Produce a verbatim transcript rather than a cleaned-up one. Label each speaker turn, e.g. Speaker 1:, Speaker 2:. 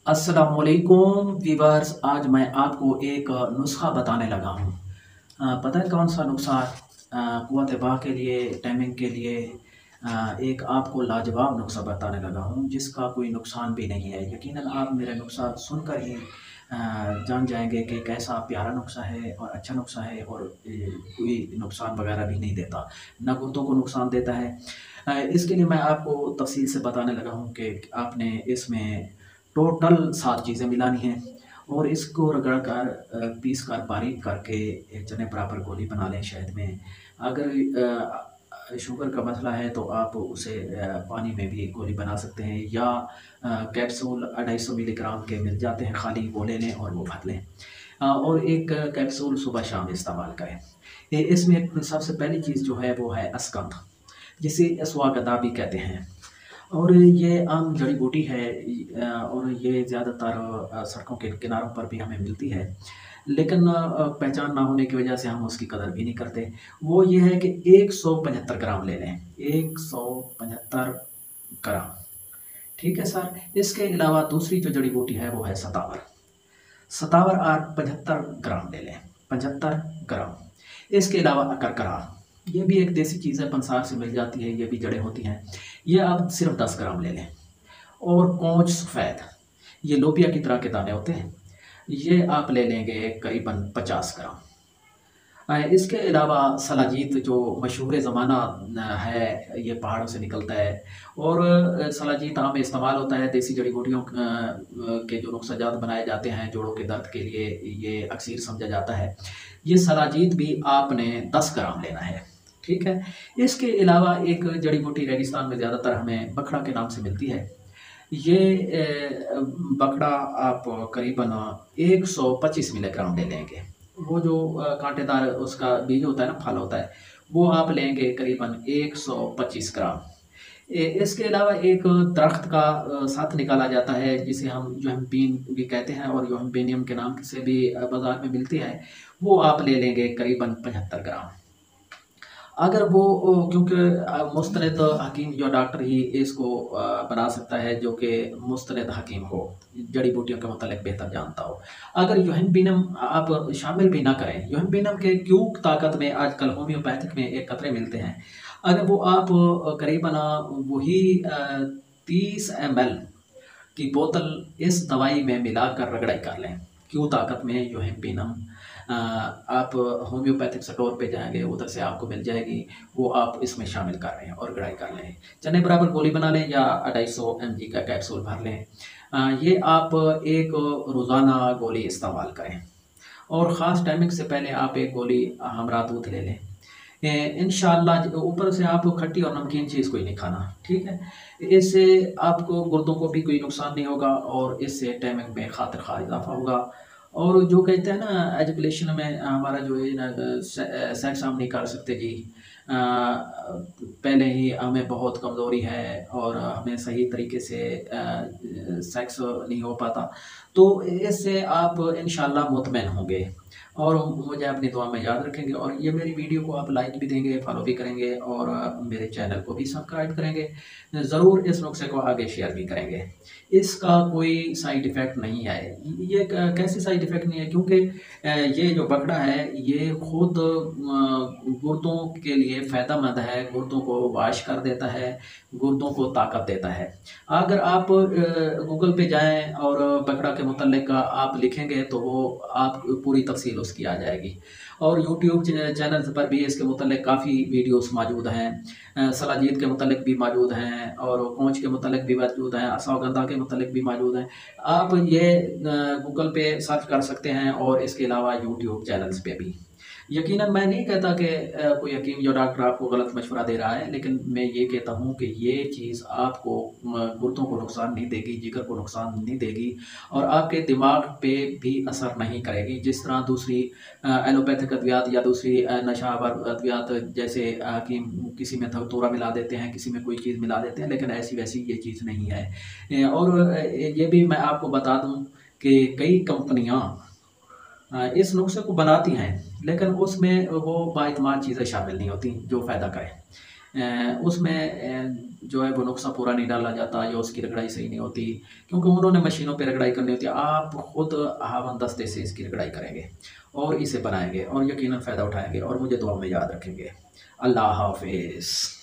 Speaker 1: अस्सलामुअलैकुम वीवर्स, आज मैं आपको एक नुस्खा बताने लगा हूँ। अ, पता है कौन सा नुस्खा? अ, क़ुव्वत बाह के लिए, टाइमिंग के लिए अ, एक आपको लाजवाब नुस्खा बताने लगा हूँ जिसका कोई नुकसान भी नहीं है। यकीनन आप मेरा नुस्खा सुनकर ही अ, जान जाएंगे कि कैसा प्यारा नुस्खा है और अच्छा नुस्खा है और ए, कोई नुकसान वगैरह भी नहीं देता, ना गुर्दों को नुकसान देता है। अ, इसके लिए मैं आपको तफ़सील से बताने लगा हूँ कि आपने इसमें टोटल सात चीज़ें मिलानी हैं और इसको रगड़ कर अ, पीस कर बारीक करके एक चने बराबर गोली बना लें शहद में। अगर अ, शुगर का मसला है तो आप उसे अ, पानी में भी गोली बना सकते हैं या अ, कैप्सूल ढाई सौ मिलीग्राम के मिल जाते हैं खाली, वो ले लें और वो भर लें। अ, और एक कैप्सूल सुबह शाम इस्तेमाल करें। ये इसमें सबसे पहली चीज़ जो है वो है अश्वगंध, जिसे अश्वगंधा भी कहते हैं। और ये आम जड़ी बूटी है अ, और ये ज़्यादातर अ, सड़कों के किनारों पर भी हमें मिलती है, लेकिन अ, पहचान ना होने की वजह से हम उसकी कदर भी नहीं करते। वो ये है कि एक सौ पचहत्तर ग्राम ले लें, एक सौ पचहत्तर ग्राम, ठीक है सर। इसके अलावा दूसरी जो जड़ी बूटी है वो है सतावर। सतावर आप पचहत्तर ग्राम ले लें, पचहत्तर ग्राम। इसके अलावा अकरकरा, ये भी एक देसी चीज़ है, पंसार से मिल जाती है, ये भी जड़ें होती हैं, ये आप सिर्फ दस ग्राम ले लें। और कोंच सफ़ेद, ये लोबिया की तरह के दाने होते हैं, ये आप ले लेंगे करीबन पचास ग्राम। अ, इसके अलावा सलाजीत जो मशहूर ज़माना न है, ये पहाड़ों से निकलता है और अ, सलाजीत आम में इस्तेमाल होता है। देसी जड़ी बूटियों अ अ, के जो नुस्ख़ा जात बनाए जाते हैं जोड़ों के दर्द के लिए, ये अक्सर समझा जाता है। ये सलाजीत भी आपने दस ग्राम लेना है, ठीक है। इसके अलावा एक जड़ी बूटी रेगिस्तान में ज़्यादातर हमें बखड़ा के नाम से मिलती है। ये अ, बखड़ा आप करीबन एक सौ पच्चीस मिलीग्राम ले लेंगे। वो जो अ, कांटेदार उसका बीज होता है ना, फल होता है, वो आप लेंगे करीबन एक सौ पच्चीस ग्राम। ए, इसके अलावा एक दरख्त का अ, साथ निकाला जाता है जिसे हम योहम्पीन भी कहते हैं और योहम्पेनियम के नाम से भी अ, बाज़ार में मिलती है, वो आप ले लेंगे करीबन पचहत्तर ग्राम। अगर वो ओ क्योंकि अ, मुस्तनद हकीम जो डॉक्टर ही इसको अ, बना सकता है जो कि मुस्तनद हकीम हो, जड़ी बूटियों के मतलब बेहतर जानता हो। अगर योहम्पीनम आप शामिल भी ना करें, योहम्पीनम के क्यूब ताकत में आजकल होम्योपैथिक में एक कतरे मिलते हैं, अगर वो आप अ, करीबन वही अ, तीस एम एल की बोतल इस दवाई में मिलाकर रगड़ाई कर लें, क्यू ताकत में योहम्पीनम अ, आप होम्योपैथिक स्टोर पे जाएँगे, उधर से आपको मिल जाएगी, वो आप इसमें शामिल कर लें और गड़ाई कर लें। चने बराबर गोली बना लें या ढाई सौ एमजी का कैप्सूल भर लें। अ, ये आप एक रोज़ाना गोली इस्तेमाल करें और ख़ास टाइमिंग से पहले आप एक गोली हमरा दूध ले लें। ए, इंशाअल्लाह ज ऊपर से आप खट्टी और नमकीन चीज़ कोई नहीं खाना, ठीक है? इससे आपको गुर्दों को भी कोई नुकसान नहीं होगा और इससे टाइमिंग में खातिर-खा इज़ाफ़ा होगा। और जो कहते हैं ना एजुकेशन में हमारा जो है ना अ, से अ, सेक्स हम नहीं कर सकते जी। अ, पहले ही हमें बहुत कमज़ोरी है और हमें सही तरीके से अ अ, सेक्स नहीं हो पाता, तो इससे आप इंशाअल्लाह मुतमईन होंगे और मुझे अपनी दुआ में याद रखेंगे और ये मेरी वीडियो को आप लाइक भी देंगे, फॉलो भी करेंगे और मेरे चैनल को भी सब्सक्राइब करेंगे। ज़रूर इस नुस्खे को आगे शेयर भी करेंगे। इसका कोई साइड इफ़ेक्ट नहीं है। ये क कैसे साइड इफ़ेक्ट नहीं है? क्योंकि अ, ये जो बखड़ा है ये खुद अ, गुर्दों के लिए फ़ायदेमंद है, गुर्दों को वॉश कर देता है, गुर्दों को ताकत देता है। अगर आप अ, गूगल पे जाएँ और बखड़ा के मुतल्लिक़ आप लिखेंगे तो वो आप पूरी तफ़सील उसकी आ जाएगी और यूट्यूब च चैनल्स पर भी इसके मुतल्लिक़ काफ़ी वीडियोज़ मौजूद हैं। अ, सलाजीत के मुतल्लिक़ भी मौजूद हैं और कोंच के मुतल्लिक़ भी मौजूद हैं, अश्वगंधा के मुतल्लिक़ भी मौजूद हैं। आप ये अ, गूगल पे सर्च कर सकते हैं और इसके अलावा यूट्यूब चैनल्स पे भी। यकीनन मैं नहीं कहता कि अ, कोई हकीम या डॉक्टर आपको गलत मशवरा दे रहा है, लेकिन मैं ये कहता हूँ कि ये चीज़ आपको म गुर्दों को नुकसान नहीं देगी, जिगर को नुकसान नहीं देगी और आपके दिमाग पे भी असर नहीं करेगी। जिस तरह दूसरी अ, एलोपैथिक अद्वियात या दूसरी अ, नशावर अद्वियात जैसे हकीम किसी में धतूरा मिला देते हैं, किसी में कोई चीज़ मिला देते हैं, लेकिन ऐसी-वैसी ये चीज़ नहीं है। अ, और अ, ये भी मैं आपको बता दूँ कि कई कंपनियाँ अ, इस नुस्खे को बनाती हैं, लेकिन उसमें वो बाएतमाद चीज़ें शामिल नहीं होती जो फ़ायदा करें। अ, उसमें अ, जो है वो नुस्खा पूरा नहीं डाला जाता या उसकी रगड़ाई सही नहीं होती, क्योंकि उन्होंने मशीनों पे रगड़ाई करनी होती है। आप खुद हावन दस्ते से इसकी रगड़ाई करेंगे और इसे बनाएँगे और यकीनन फ़ायदा उठाएँगे और मुझे दुआ में याद रखेंगे। अल्लाह हाफ़िज़।